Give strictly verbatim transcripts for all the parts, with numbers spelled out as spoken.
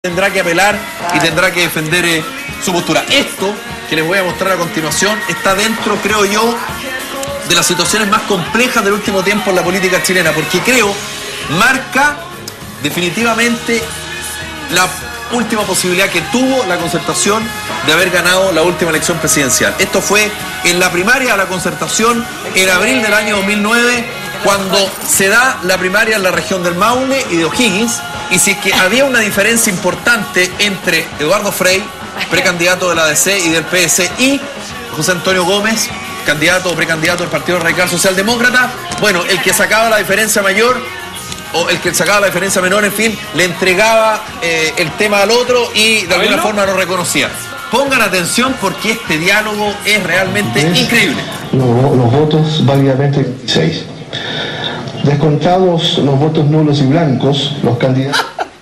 tendrá que apelar y tendrá que defender eh, su postura. Esto que les voy a mostrar a continuación está dentro, creo yo, de las situaciones más complejas del último tiempo en la política chilena, porque creo marca definitivamente la última posibilidad que tuvo la Concertación de haber ganado la última elección presidencial. Esto fue en la primaria de la Concertación en abril del año dos mil nueve, cuando se da la primaria en la región del Maule y de O'Higgins, y si es que había una diferencia importante entre Eduardo Frei, precandidato de la A D C y del P S, y José Antonio Gómez, candidato o precandidato del Partido Radical Socialdemócrata, bueno, el que sacaba la diferencia mayor o el que sacaba la diferencia menor, en fin, le entregaba eh, el tema al otro y de alguna forma lo reconocía. Pongan atención porque este diálogo es realmente es increíble. Los, los votos válidamente seis. Descontados los votos nulos y blancos, los candidatos...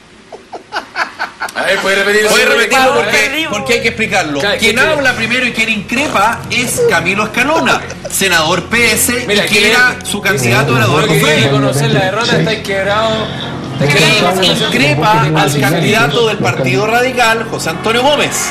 A ver, ¿puede repetirlo? Puede repetirlo porque, porque hay que explicarlo. Claro, quien habla primero y quien increpa es Camilo Escalona, senador P S, Mira, y que era su candidato era Eduardo Frei. Que conocer la derrota, está quebrado. Que increpa al candidato del Partido Radical, José Antonio Gómez.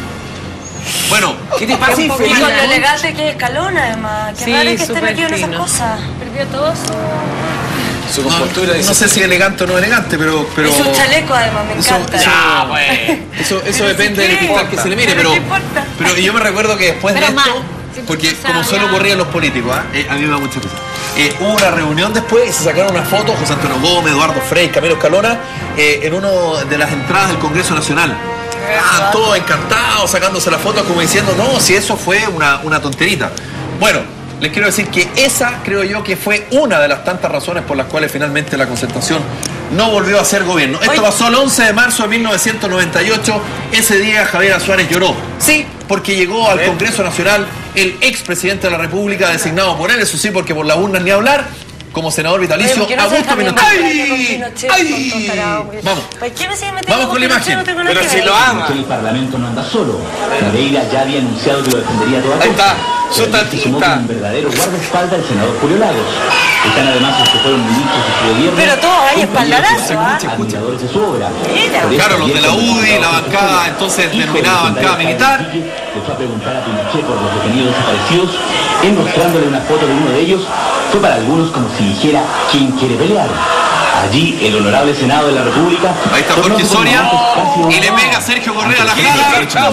Bueno, ¿qué te pasa? Y con lo elegante que es Escalona, además. Qué sí, raro que esté metido en esas cosas. Perdió todo su... su compostura. No, no sé si elegante o no elegante, pero... pero y su chaleco, además, me encanta. Eso, ya, pues. Eso, eso depende del cristal que se le mire, pero... Pero yo me recuerdo que después pero de esto... Mal. Porque como suele ocurrir en los políticos, ¿eh? Eh, a mí me da mucha risa. Eh, hubo una reunión después y se sacaron una foto, José Antonio Gómez, Eduardo Frei, Camilo Escalona, eh, en una de las entradas del Congreso Nacional. Ah, todos encantados, sacándose la foto como diciendo, no, si eso fue una, una tonterita. Bueno, les quiero decir que esa creo yo que fue una de las tantas razones por las cuales finalmente la Concertación no volvió a ser gobierno. Esto pasó el once de marzo de mil novecientos noventa y ocho. Ese día Javier Suárez lloró. Sí, porque llegó al Congreso Nacional el expresidente de la República designado por él, eso sí, porque por las urnas ni hablar, como senador vitalicio, no Augusto Pinochet. ¡Ay! ¡Ay! Vamos. Vamos con la imagen. Pero si lo ama. El Parlamento no anda solo. Moreira ya había anunciado que lo defendería toda costa. Ahí está. Su tatita. Un verdadero guardaespaldas del senador Julio Lagos. Están además los que fueron ministros de su gobierno. Pero todos hay espaldarazo, ¿ah? Admiradores de su obra. Claro, los de la U D I, la bancada, entonces denominada bancada militar. Le fue a preguntar a Pinochet por los detenidos desaparecidos, él mostrándole una foto de uno de ellos. Fue para algunos como si dijera ¿quién quiere pelear? Allí el honorable Senado de la República. Ahí está Jorge Soria y le pega a Sergio Correa a la jala.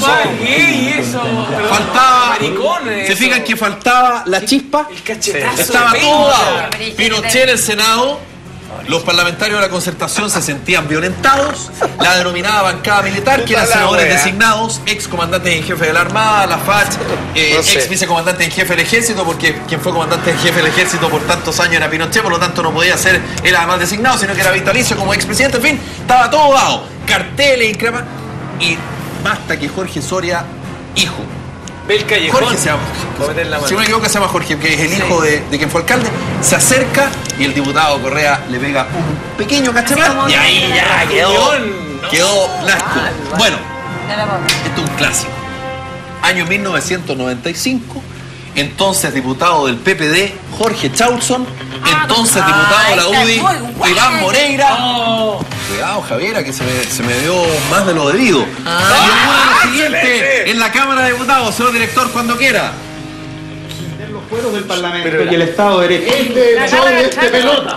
Faltaba. ¿Se fijan que faltaba la chispa? Estaba todo dado. Pinochet en el Senado. Los parlamentarios de la Concertación se sentían violentados. La denominada bancada militar, que eran senadores designados, ex comandantes en jefe de la Armada, la F A C, eh, no sé. ex vicecomandante en jefe del Ejército, porque quien fue comandante en jefe del Ejército por tantos años era Pinochet, por lo tanto no podía ser él además designado, sino que era vitalicio como expresidente. En fin, estaba todo dado. Carteles, increpa. Y basta que Jorge Soria, hijo. Del Callejón. Jorge se llama. Si no me equivoco, se llama Jorge, que es el hijo sí. de, de quien fue alcalde. Se acerca y el diputado Correa le pega un pequeño cachetón. Y ahí ya quedó. No. Quedó blanco. Bueno, esto es un clásico. Año mil novecientos noventa y cinco. Entonces diputado del P P D, Jorge Chausson. Entonces diputado de la U D I, Iván Moreira. Oh. Cuidado, Javiera, que se me, se me dio más de lo debido. Ah, y ocurre lo siguiente en la Cámara de Diputados, señor director, cuando quiera. Los fueros del Parlamento pero y el Estado de Derecho. Este show de este pelota.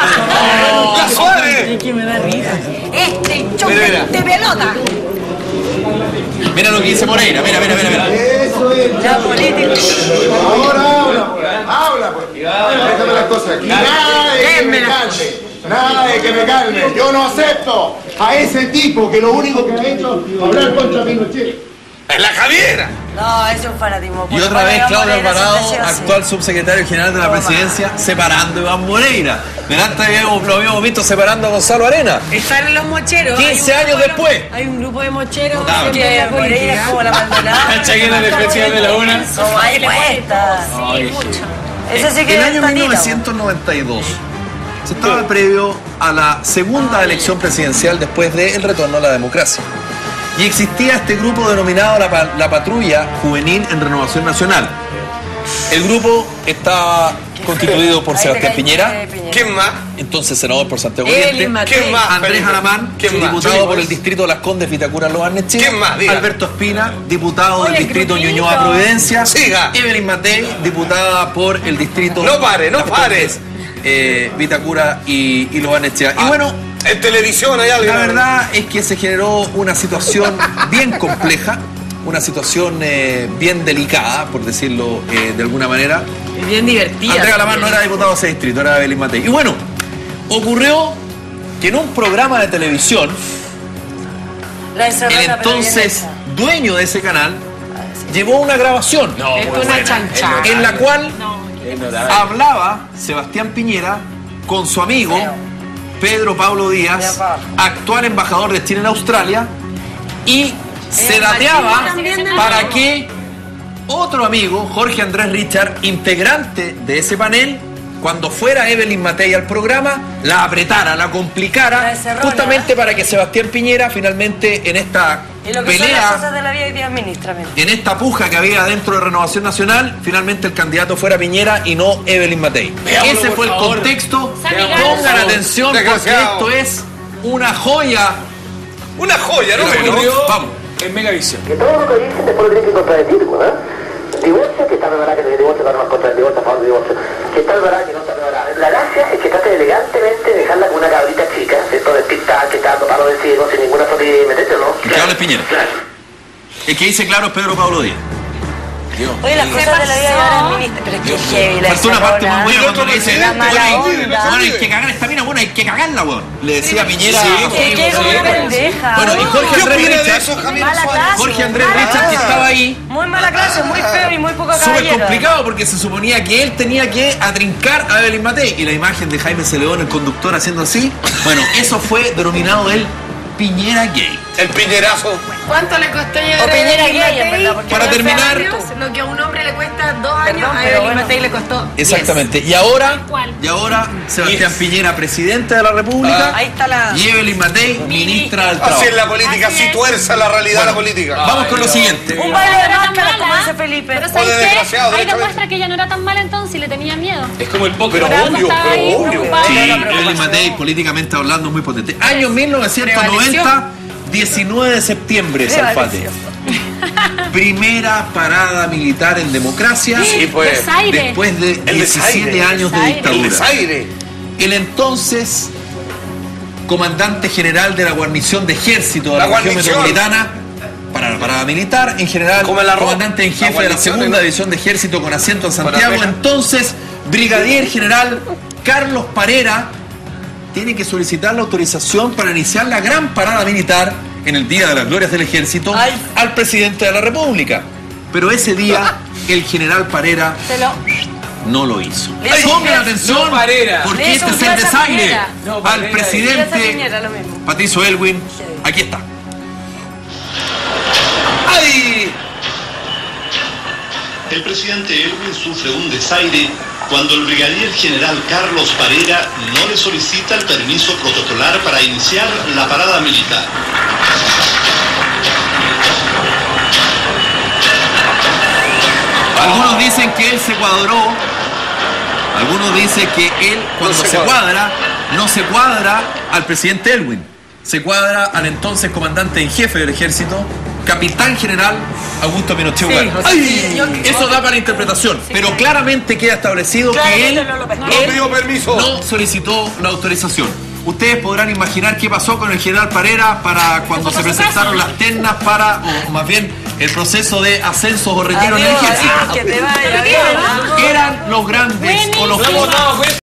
¡La suave! Es que me da risa. Este show de este pelota. Mira lo que dice Moreira, mira, mira, mira, mira. Eso es. La política. Ahora habla, habla, pues. Déjame las cosas aquí. Nada de que me calme. Nada de que me calme. Yo no acepto a ese tipo que lo único que ha hecho es hablar contra Pinochet. ¡Es la Javiera! No, eso es un fanatismo. Y otra vez Claudio Alvarado, actual subsecretario general de la presidencia, separando a Iván Moreira. Delante habíamos, lo habíamos visto separando a Gonzalo Arena. Están en los mocheros. quince años después. Hay un grupo de mocheros. No, que Moreira es como la Maldonada. La chaqueta de especial de la una. No, hay puestas. Sí, mucho. Ese sí que el año mil novecientos noventa y dos se estaba previo a la segunda elección presidencial después del retorno a la democracia. Y existía este grupo denominado la, la Patrulla Juvenil en Renovación Nacional. El grupo está constituido por Ahí Sebastián te cae- Piñera, ¿Quién más? entonces senador por Santiago Eli Oriente, Matei. ¿Quién más? Andrés Felipe? Alamán, ¿Quién más? diputado Sí, por pues. el distrito de Las Condes, Vitacura, Los Barnechea. ¿Quién más? Diga. Alberto Espina, diputado del Oye, el distrito grupito. Ñuñoa Providencia. Siga. Evelyn Matei, diputada por el distrito No pare, no Las pare. Condes, eh, Vitacura y, y Los Barnechea. Ah, Y bueno, en televisión hay algo. la verdad es que se generó una situación bien compleja, una situación eh, bien delicada, por decirlo eh, de alguna manera. Bien divertida. Andrés Alamán no era diputado de ese distrito, era Evelyn Matei. Y bueno, ocurrió que en un programa de televisión, La encerrona, el pero bien entonces hecha. dueño de ese canal llevó una grabación No, Esto muy es una buena. chanchada. en la cual Honorable. hablaba Sebastián Piñera con su amigo Pedro Pablo Díaz, actual embajador de Chile en Australia, y se El dateaba machín también del para grupo. que otro amigo, Jorge Andrés Richard, integrante de ese panel, cuando fuera Evelyn Matei al programa, la apretara, la complicara, La encerrona. justamente para que Sebastián Piñera finalmente en esta Y lo que son las pelea, cosas de la vida y de administramiento. en esta puja que había dentro de Renovación Nacional, finalmente el candidato fuera Piñera y no Evelyn Matei. Veámoslo, Ese por fue el favor. contexto. Veámoslo, Pongan por favor. atención porque Desgraciado. esto es una joya. Una joya, ¿no? Pero Bueno, vamos. en Megavisión. Que todo lo que dicen después lo tienen que contradecir, ¿no? Divorcio, que está preparada que el divorcio, para no contra el divorcio, a favor del divorcio. Que está preparada, que no está preparada. La gracia es que trate de elegantemente dejarla con una cabrita chica, ¿cierto? Despistada, que está dando palo de ciego, sin ninguna solidez, ¿metete o no? El que habla es Piñera. Claro. El que dice claro es Pedro Pablo Díaz. Oye, las cosas de la vida de ahora administra. Pero es que es heavy la Faltó una parte muy encerrona. buena Y el cuando otro le dice, la mala bueno, hay, onda. bueno, hay que cagar esta mina, bueno, hay que cagarla, weón. Le decía Piñera. Sí, a su Que amigo. que como una pendeja. Bueno, y Jorge ¿Qué Andrés opina de Richard, eso, Javier Mala Suárez? clase. Jorge Andrés Mala Richard, que clase. estaba ahí, Muy mala clase, muy feo y muy poco súper caballero. complicado porque se suponía que él tenía que atrincar a Evelyn Matei. Y la imagen de Jaime Celeón, el conductor, haciendo así. Bueno, eso fue denominado el Piñera Gay. El piñerazo. ¿Cuánto le costó llegar O a Piñera Evelyn gay, en Matei? verdad, porque Para doce terminar- años, lo que a un hombre le cuesta dos años, Perdón, a pero Evelyn bueno. Matei le costó diez. Exactamente. Y ahora, ¿Cuál? y ahora Sebastián Yes. Piñera, presidente de la República. Ahí está la... Y Evelyn Matei, ministra del Trabajo. Así es la política, Así así es. tuerza la realidad de la política. Vamos con lo siguiente. Un baile de No era tan máscara, como mala, dice Felipe. Pero O de ¿sabes qué? desgraciado, Ahí directamente. demuestra que ella no era tan mala entonces y le tenía miedo. Es como el póker. Pero Pero obvio, estaba ahí pero obvio. preocupada. Sí, No, no, Evelyn preocupación. Matei, políticamente hablando, es muy potente. Año mil novecientos noventa, diecinueve de septiembre, Salfate. Primera parada militar en democracia. Sí, pues. Desaire. Después de El diecisiete desaire. años de Desaire. El dictadura. desaire. El entonces comandante general de la guarnición de ejército de la, La región guarnición. metropolitana, para la parada militar, en general, Como el arroz. comandante en La jefe de la guarnición, segunda ¿no? división de ejército con asiento en Para Santiago, Reja. entonces brigadier general Carlos Parera tiene que solicitar la autorización para iniciar la gran parada militar en el Día de las Glorias del Ejército Ay. al presidente de la República. Pero ese día el general Parera Se lo... no lo hizo. Le hizo Pongan un- atención, no, Parera. porque Le este hizo es un el plazo a desaire Piñera. No, al Parera. Le hizo a presidente Piñera, lo mismo. Patricio Elwin. Aquí está. ¡Ay! El presidente Elwin sufre un desaire cuando el brigadier general Carlos Parera no le solicita el permiso protocolar para iniciar la parada militar. Algunos dicen que él se cuadró. Algunos dicen que él, cuando No se se cuadra. cuadra, no se cuadra al presidente Elwin. Se cuadra al entonces comandante en jefe del ejército, capitán general Augusto Pinochet Sí, Ugarte. o sea, ¡Ay! sí, yo- Eso da para interpretación, pero claramente queda establecido que Claramente él, no lo pescó. No él pidió permiso. no solicitó la autorización. Ustedes podrán imaginar qué pasó con el general Parera para cuando se fue a su presentaron casa. las ternas para, o más bien, el proceso de ascensos o retiro en el Adiós, ejército. adiós, que te vaya bien. Eran los grandes o los Lo hemos dado cuenta.